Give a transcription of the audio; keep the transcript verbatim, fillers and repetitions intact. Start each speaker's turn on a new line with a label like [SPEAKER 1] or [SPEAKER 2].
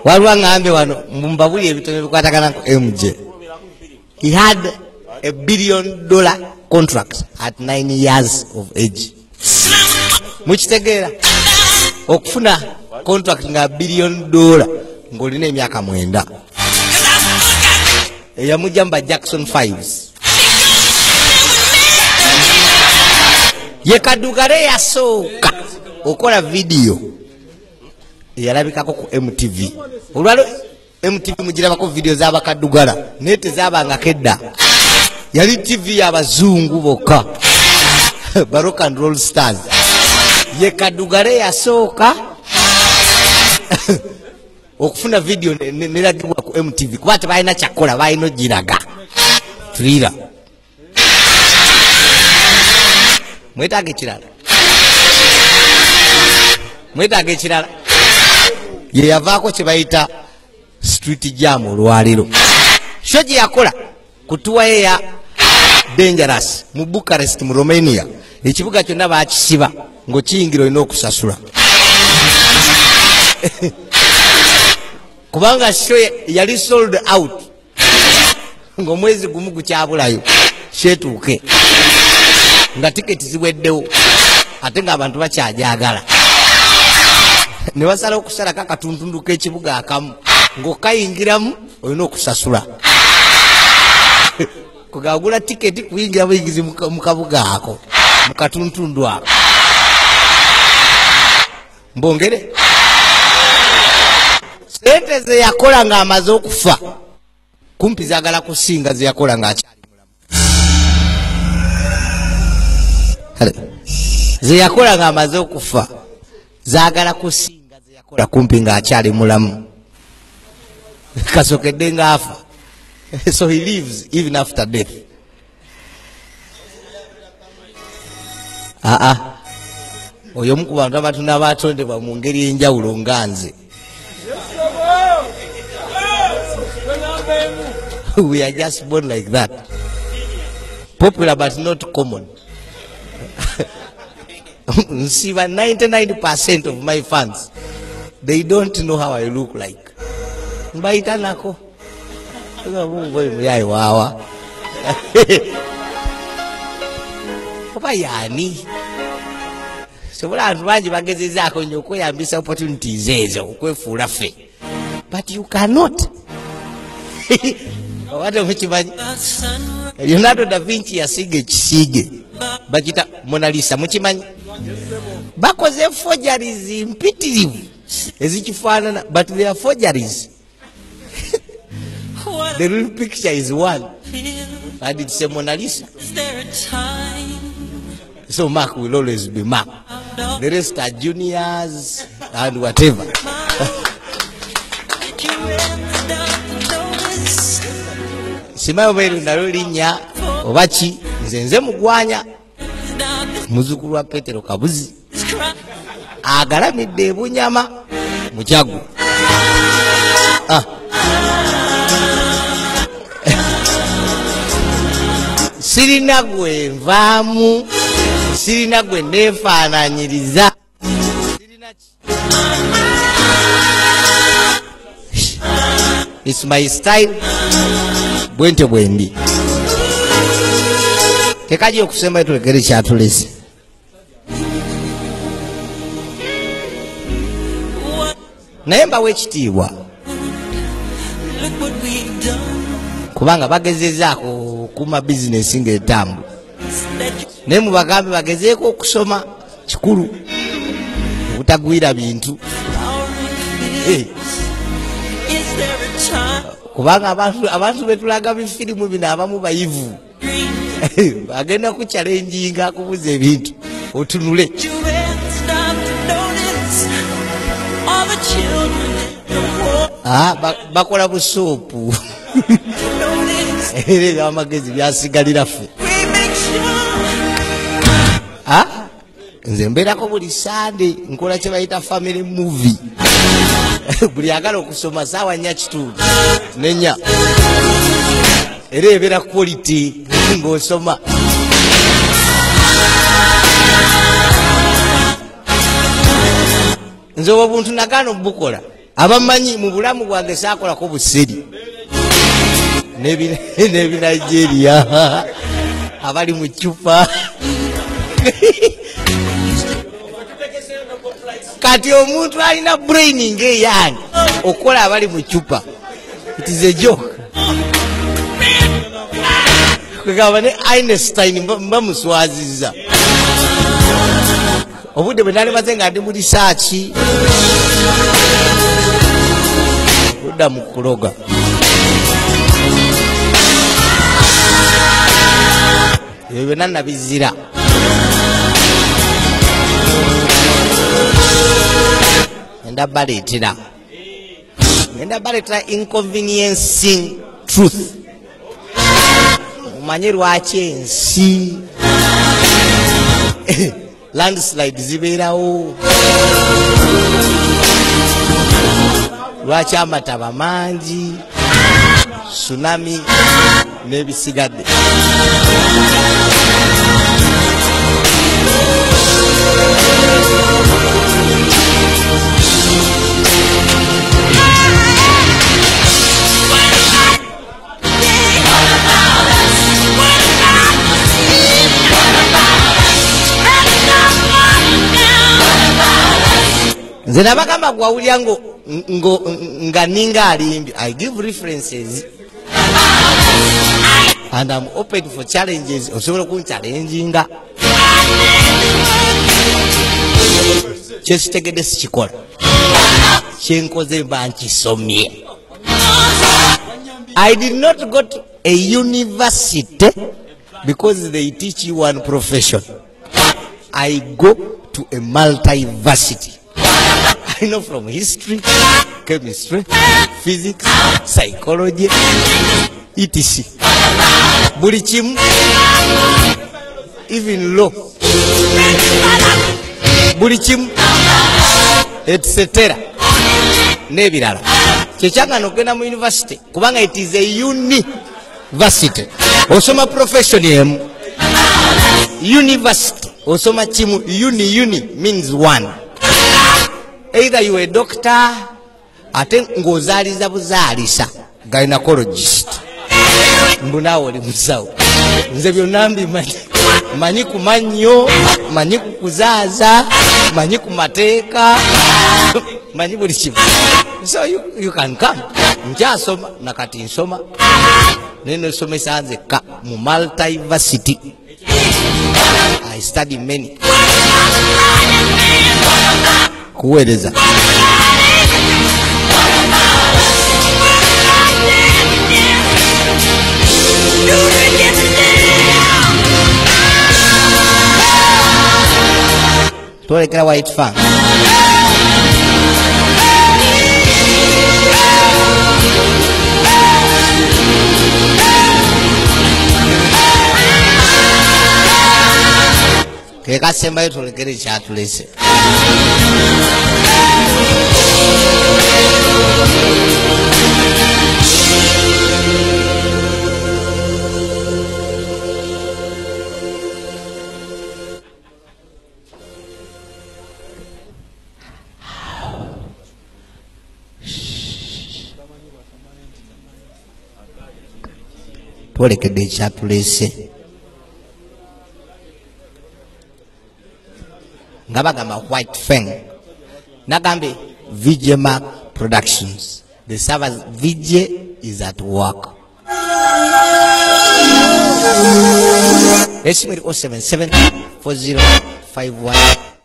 [SPEAKER 1] Walwa ngambe wano mbabuli ebitone bikwatagana ku M J. He had a billion dollar contract at nine years of age. Mukitegera okufuna contract nga billion dollar ngolina emyaka mwenda. Eyamujamba Jackson fives. Yekadugare yasooka okola video yalabikako ku M T V. Olwalo M T V mugirabako video z'abakadugala naye tezabanga kedda. Yali T V y'abazungu bokka. Baroque and roll stars. Yekadugare yasooka okufuna video neragibwa ku M T V kuba tebalina kyakola balina giraga. Tulira mwetaga ekirala mwetaga ekirala ye yavaako kye bayita street jam olwaliro. Sho gye yakola kutuwa ye ya Dangerous mu Bucharest mu Romania. Ekibuga kyonna baakisiba ng'okiyingira olina okusasula. Kubanga sho yali sold out ng'omwezi gumu gukyabulayo shetuuke nga tiketi ziweddewo ate ng'abantu bakyajagala. Ne basala okusalako akatuntundu k'ekibuga akamu ng'okayingiramu olina okusasula. Kugagula tiketi kuyingira buyingizi mu kabuga ako mu katuntundu ako. Mbongere sente ze yakola ng'amaze okufa kumpi zaagala kusinga ze yakola ng'akyali mulamu. Ze yakola ng'amaze okufa zaagala kusinga ze yakola kumpi ng'akyali mulamu. Kasokedde ng'afa. So he lives even after death. Ah ah. Oyo mu ku bantu abatunda abatondebwa mu ngeri y'enjawulo nga nze. We are just born like that. Popular but not common. See, ninety-nine percent of my fans, they don't know how I look like. Mbaita nako. Yai wawa. Papa yani. So wala anwanji bagezi zako nyoko yambisa opportunities ezo okwefuula ffe. But you cannot. Watu mukimanyi Leonardo da Vinci yasiga ekisige bakita Mona Lisa mukimanyi bakoze forgeries mpitirivu ezikifaanana but they are forgeries. The real picture is one and it's a Mona Lisa. So Mark will always be Mark. The rest are juniors and whatever. Simayo bweru nalo linnya obaki nze nze mugwanya muzukulu wa Petero Kabuzi agalamidde ebunyama mujagu. Ah. Sirina gwe nvaamu sirina gwe neefaananyiriza sirina it's my style bwente bwendi tekaji okusema tulekere kyatulese. Naye mbawo ekitiibwa kubanga bagezezaako kuma bizinesi ng'etambu naye mubagambe bagezeeko okusoma kikulu obutagwira bintu. Hey. Kubanga abantu abantu betulaga bifirimu bino abamu bayivu agenda ku challenge akubuza ebintu otunule. Ah, bakola busopu ere amagezi byasigalira ffe. Ah, nze mbeerako buli Sunday nkola kye bayita family movie. Buli agala okusoma saawa nnya kitundu nenya era ebeera quality ng'osoma. Nze obuntu nagaana obukola abamanyi mu bulamu bwange saakolako buseri n'ebinigeria abali mu cupa kati omuntu alina brain ng'eyange okola abali mu cupa. It is a joke. Kwegamba ne Einstein mba muswaziza obudde bwe nali maze nga ndi mu research kudda mu kuloga. Ebyo byonna nabizira. Ngenda baleetera ngenda baleetera inconveniencing truth. Omanye lwaki ensi landslide zibeerawo, lwaki amataba mangi, tsunami n'ebisigadde. Nze nabagamba gwawulya ngo nga ninga alimbi. I give references and I'm open for challenges. Osobola kunchalenginga kyesitegedde sikikola kyenkoze mba nkisomye. I did not go to a university because they teach you one profession. I go to a multiversity. I know from history, chemistry, physics, psychology, et cetera. Buli kimu, even law, buli kimu, et cetera. Nebirala. Kyekyange n'okugenda mu university kubanga it is a university. Osoma profession emu. University osoma kimu. Uni uni means one. Either you a doctor ate ng'ozaaliza buzaalisa gynecologist mbunawo oli musawo. Nze byonna mbimanyi, manyi ku mannyo, manyi ku kuzaaza, manyi ku mateeka, manyi buli kimu. So you, you can come. Nkyasoma nakati nsoma neno somesa nzekka mu multiversity. I study many. Kuweereza twolekera White Fanga. Kekasembayo twolekere ekyatulese. Twolekedde ekyatulese nga bagamba White Fang. Nagambe V J Mark Productions. The servers V J is at work. Let's meet oh seven seven four zero five one